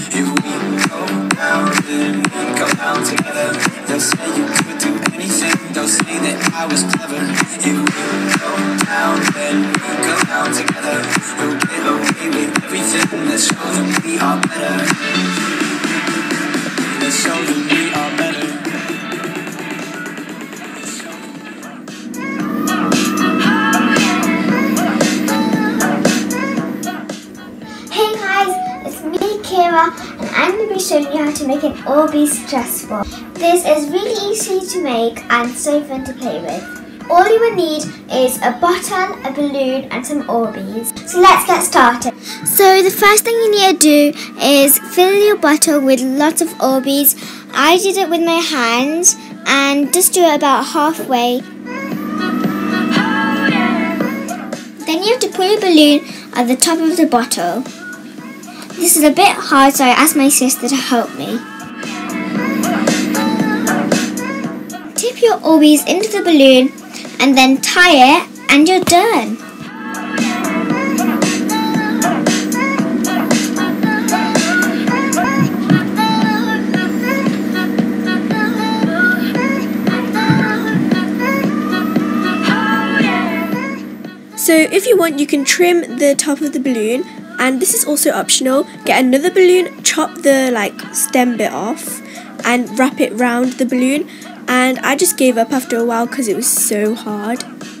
If we go down, then we go down together. They'll say you could do anything, they'll say that I was clever. If we go down, then we go down together. We'll get away with everything, let's show them we are better. Let's show them we are better. Hey guys, it's me Kira and I'm going to be showing you how to make an orbeez stress ball. This is really easy to make and so fun to play with. All you will need is a bottle, a balloon and some orbeez. So let's get started. So the first thing you need to do is fill your bottle with lots of orbeez. I did it with my hands and just do it about halfway. Then you have to put your balloon at the top of the bottle. This is a bit hard, so I asked my sister to help me. Tip your orbeez into the balloon and then tie it and you're done. So if you want, you can trim the top of the balloon, and this is also optional. Get another balloon, chop the stem bit off and wrap it round the balloon, and I just gave up after a while because it was so hard.